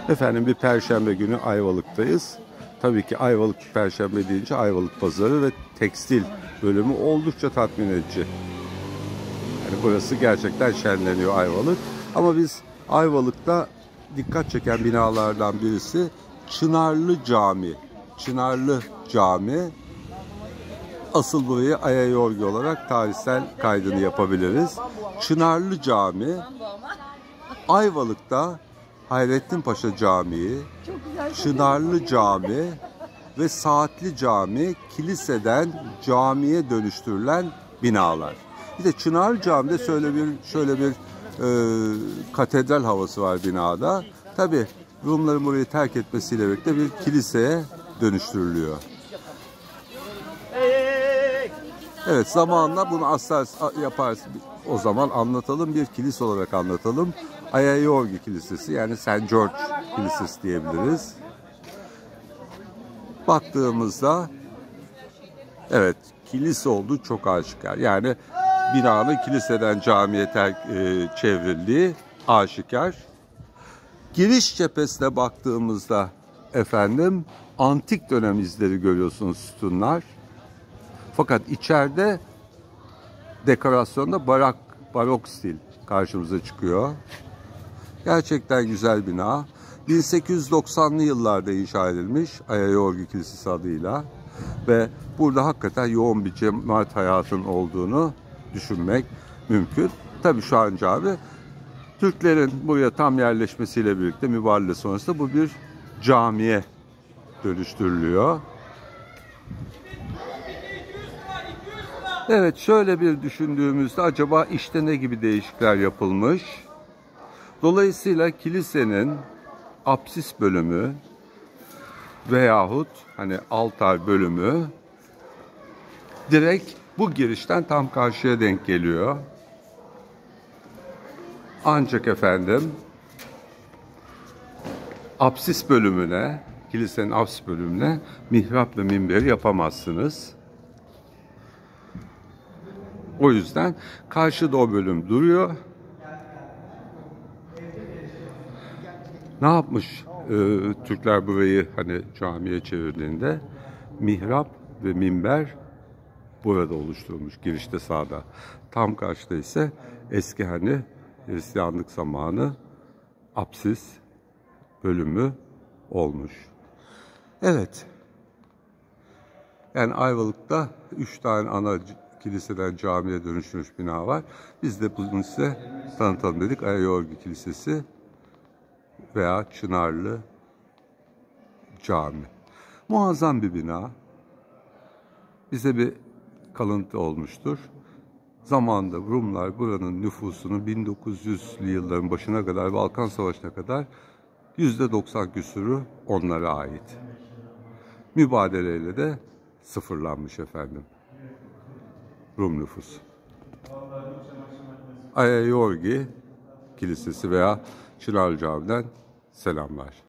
Efendim bir perşembe günü Ayvalık'tayız. Tabii ki Ayvalık perşembe deyince Ayvalık pazarı ve tekstil bölümü oldukça tatmin edici. Yani burası gerçekten şenleniyor Ayvalık. Ama biz Ayvalık'ta dikkat çeken binalardan birisi Çınarlı Cami. Çınarlı Cami. Asıl burayı Aya Yorgi olarak tarihsel kaydını yapabiliriz. Çınarlı Cami, Ayvalık'ta Hayrettin Paşa Camii, Çınarlı Cami ve Saatli Cami kiliseden camiye dönüştürülen binalar. Bir de Çınarlı Cami'de şöyle bir katedral havası var binada. Tabii Rumların burayı terk etmesiyle birlikte bir kiliseye dönüştürülüyor. Evet, zamanla bunu asla yaparız. O zaman anlatalım, bir kilise olarak anlatalım. Aya Yorgi Kilisesi, yani St. George Kilisesi diyebiliriz. Baktığımızda evet, kilise olduğu çok aşikar. Yani binanın kiliseden camiye çevrildiği aşikar. Giriş cephesine baktığımızda efendim antik dönem izleri görüyorsunuz, sütunlar. Fakat içeride dekorasyonda barok stil karşımıza çıkıyor. Gerçekten güzel bina. 1890'lı yıllarda inşa edilmiş Aya Yorgi Kilisesi adıyla ve burada hakikaten yoğun bir cemaat hayatının olduğunu düşünmek mümkün. Tabii şu an cami, Türklerin buraya tam yerleşmesiyle birlikte mübadele sonrasında bu bir camiye dönüştürülüyor. Evet, şöyle bir düşündüğümüzde acaba işte ne gibi değişiklikler yapılmış? Dolayısıyla kilisenin apsis bölümü veyahut hani altar bölümü direkt bu girişten tam karşıya denk geliyor. Ancak efendim apsis bölümüne, kilisenin apsis bölümüne mihrap ve minberi yapamazsınız. O yüzden karşıda o bölüm duruyor. Ne yapmış Türkler burayı hani camiye çevirdiğinde? Mihrap ve minber burada oluşturulmuş, girişte sağda. Tam karşıda ise eski hani Hristiyanlık zamanı apsis bölümü olmuş. Evet. Yani Ayvalık'ta 3 tane ana kiliseden camiye dönüşmüş bina var. Biz de bunu size tanıtalım dedik. Aya Yorgi Kilisesi veya Çınarlı Cami. Muazzam bir bina. Bize bir kalıntı olmuştur. Zamanında Rumlar buranın nüfusunu 1900'lü yılların başına kadar, Balkan Savaşı'na kadar %90 küsuru onlara ait. Mübadeleyle de sıfırlanmış efendim Rum nüfusu. Aya Yorgi Kilisesi veya Çınarlı Cami'den selamlar.